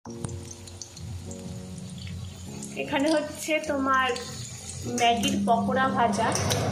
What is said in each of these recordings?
এখানে হচ্ছে তোমার ম্যাগির পকোড়া ভাজা।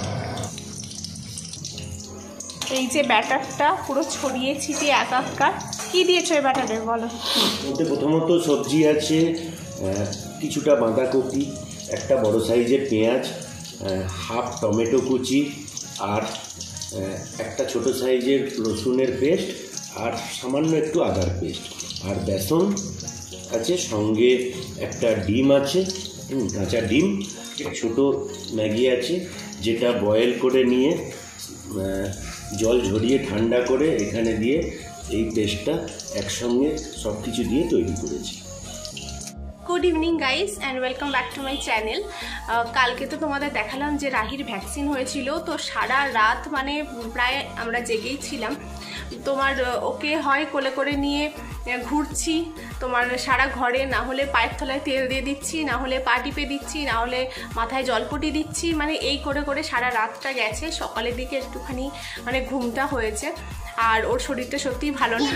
এই যে ব্যাটারটা পুরো ছড়িয়ে ছিটিয়ে একাকার। কি দিয়েছো এই ব্যাটারে বলো? ওতে প্রথমত সবজি আছে, কিছুটা বাঁধাকপি, একটা বড় সাইজের পেঁয়াজ, হাফ টমেটো কুচি, আর একটা ছোট সাইজের রসুনের পেস্ট, আর সামান্য একটু আদার পেস্ট, আর বেসন আছে, সঙ্গে একটা ডিম আছে, কাঁচা ডিম, ছোট ম্যাগি আছে যেটা বয়েল করে নিয়ে জল ঝরিয়ে ঠান্ডা করে এখানে দিয়ে এই পেস্টটা একসঙ্গে সব কিছু দিয়ে তৈরি করেছি। Good evening guys and welcome back to my channel. কালকে তো তোমাদের দেখালাম যে রাহির ভ্যাকসিন হয়েছিল, তো সারা রাত মানে প্রায় আমরা জেগেই ছিলাম। তোমার ওকে হয় কোলে করে নিয়ে ঘুরছি, তোমার সারা ঘরে, না হলে পায়ের তলায় তেল দিয়ে দিচ্ছি, না হলে পা টিপে দিচ্ছি, না হলে মাথায় জলপটি দিচ্ছি, মানে এই করে করে সারা রাতটা গেছে। সকালের দিকে একটুখানি মানে ঘুমটা হয়েছে, আর ওর শরীরটা সত্যিই ভালো না।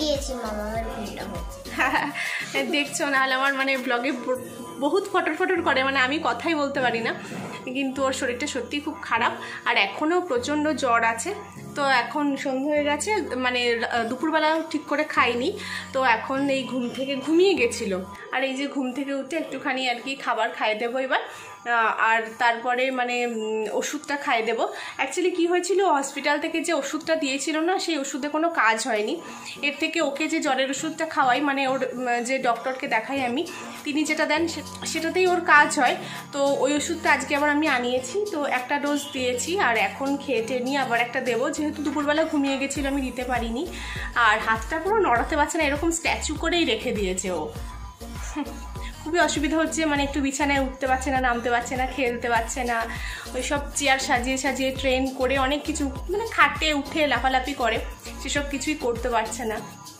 দেখছো, নাহলে আমার মানে ব্লগে বহুত ফটর করে, মানে আমি কথাই বলতে পারি না, কিন্তু ওর শরীরটা সত্যিই খুব খারাপ, আর এখনও প্রচণ্ড জ্বর আছে। তো এখন সন্ধ্যা হয়ে গেছে, মানে দুপুরবেলা ঠিক করে খাইনি, তো এখন এই ঘুম থেকে ঘুমিয়ে গেছিলো, আর এই যে ঘুম থেকে উঠে একটুখানি আর কি খাবার খাইয়ে দেবো এবার, আর তারপরে মানে ওষুধটা খাইয়ে দেবো। অ্যাকচুয়ালি কী হয়েছিল, হসপিটাল থেকে যে ওষুধটা দিয়েছিল না, সেই ওষুধে কোনো কাজ হয়নি। এর থেকে ওকে যে জ্বরের ওষুধটা খাওয়াই, মানে ওর যে ডক্টরকে দেখাই আমি, তিনি যেটা দেন সেটাতেই ওর কাজ হয়। তো ওই ওষুধটা আজকে আবার আমি আনিয়েছি, তো একটা ডোজ দিয়েছি, আর এখন খেয়ে নিয়ে আবার একটা দেবো, যেহেতু দুপুরবেলা ঘুমিয়ে গেছিলো, আমি দিতে পারিনি। আর হাতটা পুরো নড়াতে পারছে না, এরকম স্ট্যাচু করেই রেখে দিয়েছে ও। খুবই অসুবিধা হচ্ছে, মানে একটু বিছানায় উঠতে পারছে না, নামতে পারছে না, খেলতে পারছে না। ওই সব চেয়ার সাজিয়ে ট্রেন করে অনেক কিছু, মানে খাটে উঠে লাফালাফি করে, সেসব কিছুই করতে পারছে না।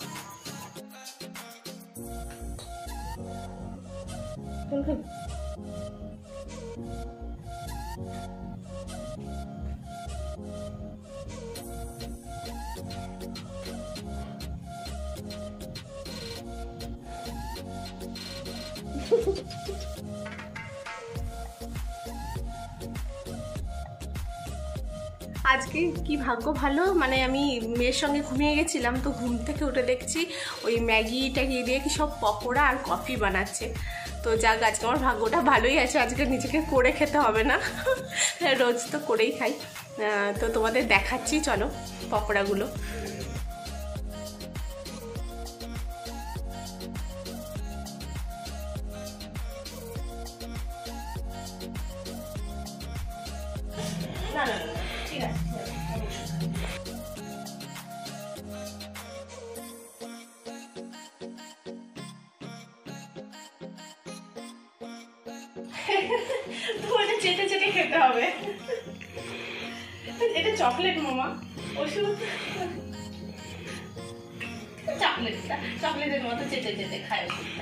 আজকে কি ভাগ্য ভালো, মানে আমি মেয়ের সঙ্গে ঘুমিয়ে গেছিলাম, তো ঘুম থেকে উঠে দেখছি ওই ম্যাগি দিয়ে কি সব পকোড়া আর কফি বানাচ্ছে। তো যাক, আজকে আমার ভাগ্যটা ভালোই আছে, আজকে নিজেকে করে খেতে হবে না, রোজ তো করেই খাই। তো তোমাদের দেখাচ্ছি, চলো পকোড়াগুলো। না না না, ঠিক আছে। তোমার চেটে খেতে হবে। এটা চকলেট মামা, ওষুধ চকলেটের মতো চেটে খায় ওষুধটা।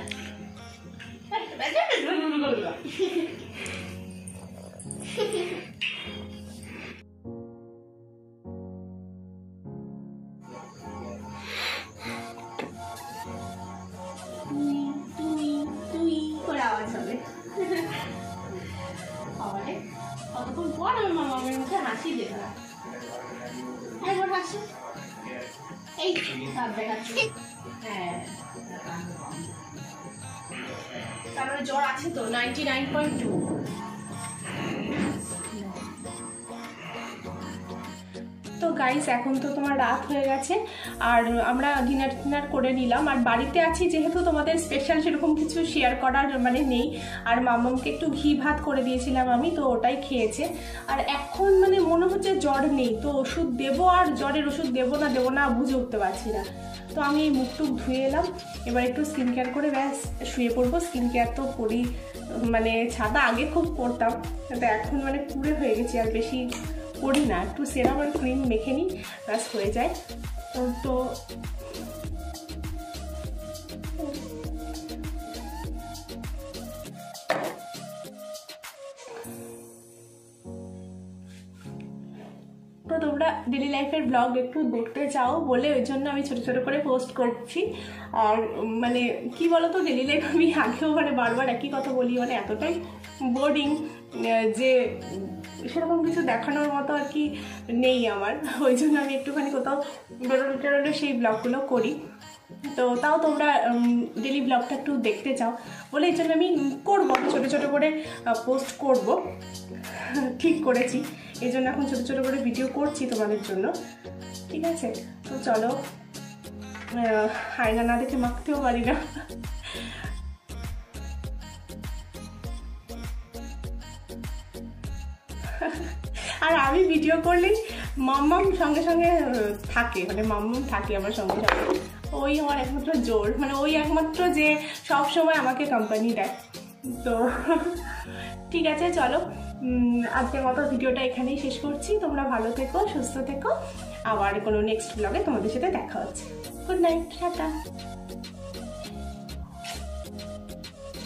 তুই করে আওয়াজ হবে। কতক্ষণ পর আমার মামামের মুখে হাসি দেখলাম। একবার হাসি, এই তার দেখাচ্ছি। হ্যাঁ, তারপরে জ্বর আছে তো 99.2। তো গাইস, এখন তো তোমার রাত হয়ে গেছে, আর আমরা ডিনার করে নিলাম, আর বাড়িতে আছি যেহেতু তোমাদের স্পেশাল সেরকম কিছু শেয়ার করার মানে নেই। আর মামামকে একটু ঘি ভাত করে দিয়েছিলাম আমি, তো ওটাই খেয়েছে। আর এখন মানে মনে হচ্ছে জ্বর নেই, তো ওষুধ দেবো, আর জ্বরের ওষুধ দেবো না বুঝে উঠতে পারছি না। তো আমি এই মুখটুক ধুয়ে এলাম, এবার একটু স্কিন কেয়ার করে ব্যাস শুয়ে পড়বো। স্কিন কেয়ার তো করি, মানে ছাদা আগে খুব করতাম, তো এখন মানে পুরে হয়ে গেছি, আর বেশি করি না, একটু সেরাম আর ক্রিম মেখে নিই, ব্যাস হয়ে যায়। তো তোমরা ডেলি লাইফের ব্লগ একটু দেখতে চাও বলে ওই জন্য আমি ছোট করে পোস্ট করছি। আর মানে কি বলতো, ডেলি লাইফ আমি আগেও মানে বারবার একই কথা বলি, মানে এতটাই বোরিং যে সেরকম কিছু দেখানোর মতো আর কি নেই আমার। ওই জন্য আমি একটুখানি কোথাও বেরোলে টেরোলে সেই ব্লগগুলো করি। তো তাও তোমরা ডেলি ব্লগটা একটু দেখতে চাও বলে এই জন্য আমি করবো, ছোটো ছোটো করে পোস্ট করব, ঠিক করেছি। এই জন্য এখন ছোটো ছোটো করে ভিডিও করছি তোমাদের জন্য, ঠিক আছে? তো চলো, আয়না না দেখে মাখতেও পারি না। আর আমি ভিডিও করলেই মাম্মাম সঙ্গে সঙ্গে থাকে, মানে মাম্মাম থাকে আমার সঙ্গে সঙ্গে। ওই আমার একমাত্র জোর, মানে ওই একমাত্র যে সব সময় আমাকে কোম্পানি দেয়। তো ঠিক আছে, চলো আজকের মতো ভিডিওটা এখানেই শেষ করছি। তোমরা ভালো থেকো, সুস্থ থেকো, আবার কোনো নেক্সট ব্লগে তোমাদের সাথে দেখা হচ্ছে। Good night, tata.